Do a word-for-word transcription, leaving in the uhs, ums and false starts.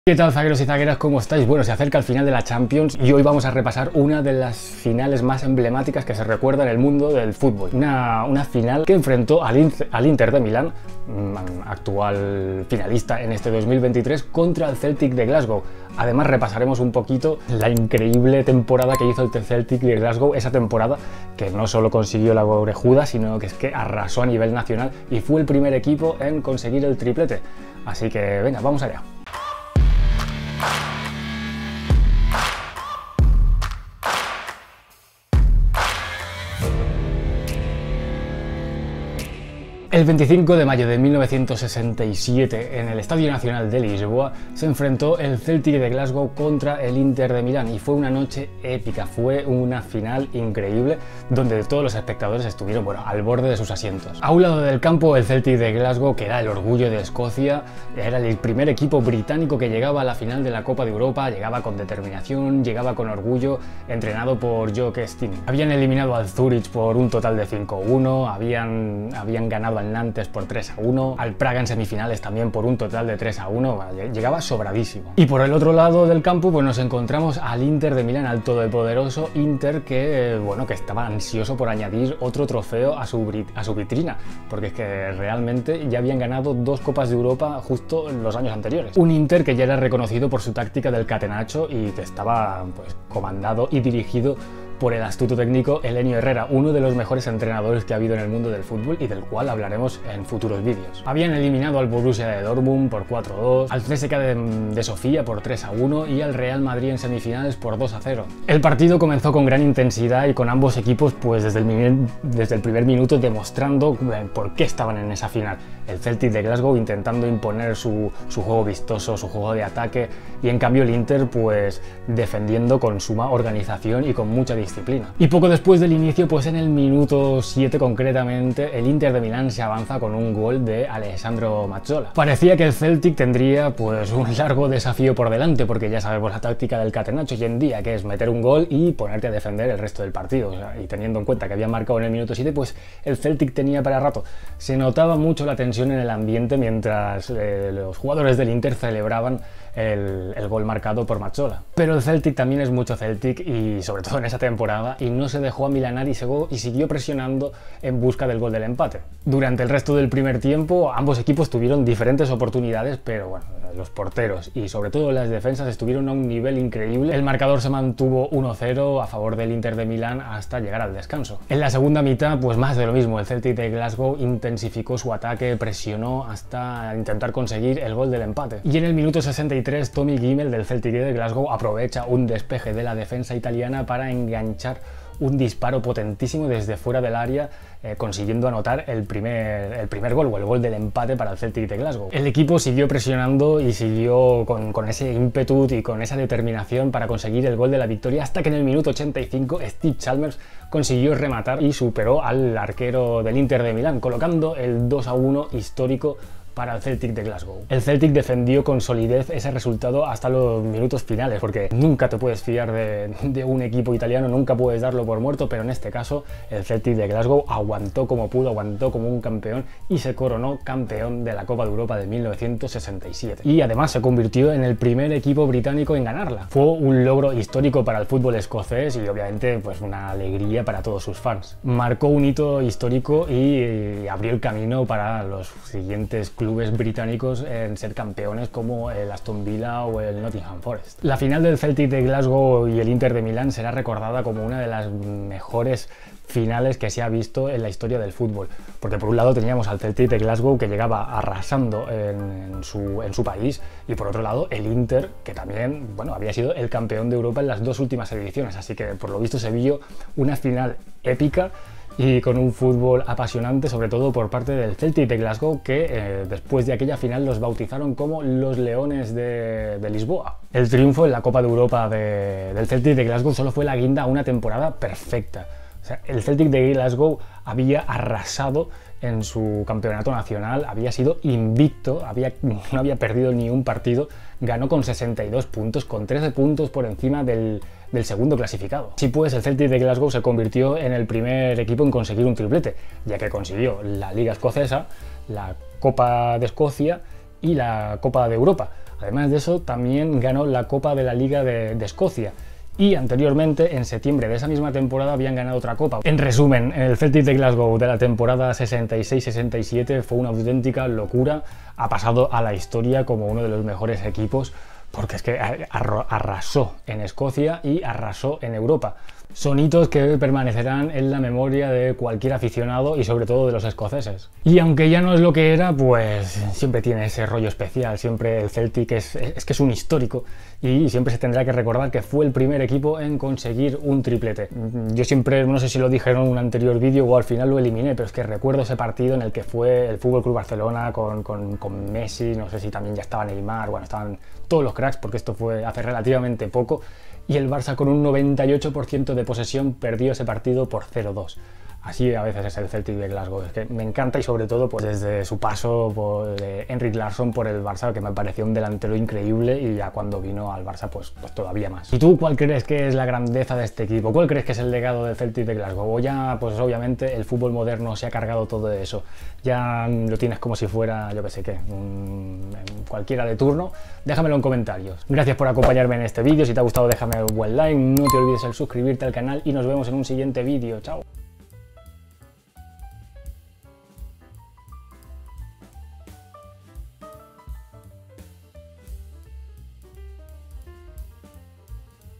¿Qué tal, zagueros y zagueras? ¿Cómo estáis? Bueno, se acerca el final de la Champions y hoy vamos a repasar una de las finales más emblemáticas que se recuerda en el mundo del fútbol. Una, una final que enfrentó al, Inter, al Inter de Milán, actual finalista en este dos mil veintitrés, contra el Celtic de Glasgow. Además repasaremos un poquito la increíble temporada que hizo el Celtic de Glasgow, esa temporada que no solo consiguió la orejuda, sino que es que arrasó a nivel nacional y fue el primer equipo en conseguir el triplete. Así que venga, vamos allá. El veinticinco de mayo de mil novecientos sesenta y siete, en el Estadio Nacional de Lisboa, se enfrentó el Celtic de Glasgow contra el Inter de Milán y fue una noche épica, fue una final increíble donde todos los espectadores estuvieron, bueno, al borde de sus asientos. A un lado del campo, el Celtic de Glasgow, que era el orgullo de Escocia, era el primer equipo británico que llegaba a la final de la Copa de Europa, llegaba con determinación, llegaba con orgullo, entrenado por Joe Kestin. Habían eliminado al Zurich por un total de cinco a uno, habían, habían ganado al Nantes por tres a uno, al Praga en semifinales también por un total de tres a uno, llegaba sobradísimo. Y por el otro lado del campo pues nos encontramos al Inter de Milán, al todopoderoso Inter que, bueno, que estaba ansioso por añadir otro trofeo a su, a su vitrina, porque es que realmente ya habían ganado dos Copas de Europa justo en los años anteriores. Un Inter que ya era reconocido por su táctica del catenaccio y que estaba pues comandado y dirigido por el astuto técnico Helenio Herrera, uno de los mejores entrenadores que ha habido en el mundo del fútbol y del cual hablaremos en futuros vídeos. Habían eliminado al Borussia de Dortmund por cuatro a dos, al C S K de, de Sofía por tres a uno y al Real Madrid en semifinales por dos a cero. El partido comenzó con gran intensidad y con ambos equipos pues desde el, desde el primer minuto demostrando por qué estaban en esa final. El Celtic de Glasgow intentando imponer su, su juego vistoso, su juego de ataque, y en cambio el Inter pues defendiendo con suma organización y con mucha disciplina. Y poco después del inicio, pues en el minuto siete concretamente, el Inter de Milán se avanza con un gol de Alessandro Mazzola. Parecía que el Celtic tendría pues un largo desafío por delante, porque ya sabemos la táctica del catenaccio hoy en día, que es meter un gol y ponerte a defender el resto del partido. O sea, y teniendo en cuenta que había marcado en el minuto siete, pues el Celtic tenía para rato. Se notaba mucho la tensión en el ambiente mientras eh, los jugadores del Inter celebraban el, el gol marcado por Mazzola. Pero el Celtic también es mucho Celtic, y sobre todo en esa temporada, y no se dejó amilanar y, y siguió presionando en busca del gol del empate. Durante el resto del primer tiempo ambos equipos tuvieron diferentes oportunidades, pero bueno, los porteros y sobre todo las defensas estuvieron a un nivel increíble. El marcador se mantuvo uno a cero a favor del Inter de Milán hasta llegar al descanso. En la segunda mitad pues más de lo mismo, el Celtic de Glasgow intensificó su ataque, presionó hasta intentar conseguir el gol del empate. Y en el minuto sesenta y tres Tommy Gimel del Celtic de Glasgow aprovecha un despeje de la defensa italiana para enganchar un disparo potentísimo desde fuera del área, eh, consiguiendo anotar el primer, el primer gol o el gol del empate para el Celtic de Glasgow. El equipo siguió presionando y siguió con, con ese ímpetu y con esa determinación para conseguir el gol de la victoria, hasta que en el minuto ochenta y cinco Steve Chalmers consiguió rematar y superó al arquero del Inter de Milán, colocando el dos a uno histórico para el Celtic de Glasgow. El Celtic defendió con solidez ese resultado hasta los minutos finales, porque nunca te puedes fiar de, de un equipo italiano, nunca puedes darlo por muerto, pero en este caso el Celtic de Glasgow aguantó como pudo, aguantó como un campeón y se coronó campeón de la Copa de Europa de mil novecientos sesenta y siete. Y además se convirtió en el primer equipo británico en ganarla. Fue un logro histórico para el fútbol escocés y obviamente pues una alegría para todos sus fans. Marcó un hito histórico y abrió el camino para los siguientes clubes británicos en ser campeones como el Aston Villa o el Nottingham Forest. La final del Celtic de Glasgow y el Inter de Milán será recordada como una de las mejores finales que se ha visto en la historia del fútbol, porque por un lado teníamos al Celtic de Glasgow que llegaba arrasando en, en, su, en su país, y por otro lado el Inter, que también, bueno, había sido el campeón de Europa en las dos últimas ediciones, así que por lo visto se vio una final épica y con un fútbol apasionante, sobre todo por parte del Celtic de Glasgow, que eh, después de aquella final los bautizaron como los Leones de, de Lisboa. El triunfo en la Copa de Europa de, del Celtic de Glasgow solo fue la guinda a una temporada perfecta. O sea, el Celtic de Glasgow había arrasado en su campeonato nacional, había sido invicto, había, no había perdido ni un partido, ganó con sesenta y dos puntos, con trece puntos por encima del, del segundo clasificado. Así pues, el Celtic de Glasgow se convirtió en el primer equipo en conseguir un triplete, ya que consiguió la Liga Escocesa, la Copa de Escocia y la Copa de Europa. Además de eso, también ganó la Copa de la Liga de, de Escocia. Y anteriormente, en septiembre de esa misma temporada, habían ganado otra copa. En resumen, el Celtic de Glasgow de la temporada sesenta y seis sesenta y siete fue una auténtica locura. Ha pasado a la historia como uno de los mejores equipos, porque es que arrasó en Escocia y arrasó en Europa. Son hitos que permanecerán en la memoria de cualquier aficionado y sobre todo de los escoceses. Y aunque ya no es lo que era, pues siempre tiene ese rollo especial, siempre el Celtic es, es que es un histórico y siempre se tendrá que recordar que fue el primer equipo en conseguir un triplete. Yo siempre, no sé si lo dije en un anterior vídeo o al final lo eliminé, pero es que recuerdo ese partido en el que fue el F C Barcelona con, con, con Messi, no sé si también ya estaba Neymar, bueno, estaban todos los cracks porque esto fue hace relativamente poco, y el Barça con un noventa y ocho por ciento de posesión perdió ese partido por cero dos. Así a veces es el Celtic de Glasgow, es que me encanta y sobre todo pues desde su paso por eh, Henrik Larsson por el Barça, que me pareció un delantero increíble, y ya cuando vino al Barça pues, pues todavía más. ¿Y tú cuál crees que es la grandeza de este equipo? ¿Cuál crees que es el legado del Celtic de Glasgow? O ya pues obviamente el fútbol moderno se ha cargado todo eso, ya lo tienes como si fuera, yo que sé qué, un, cualquiera de turno. Déjamelo en comentarios. Gracias por acompañarme en este vídeo, si te ha gustado déjame un buen like, no te olvides el suscribirte al canal y nos vemos en un siguiente vídeo. Chao.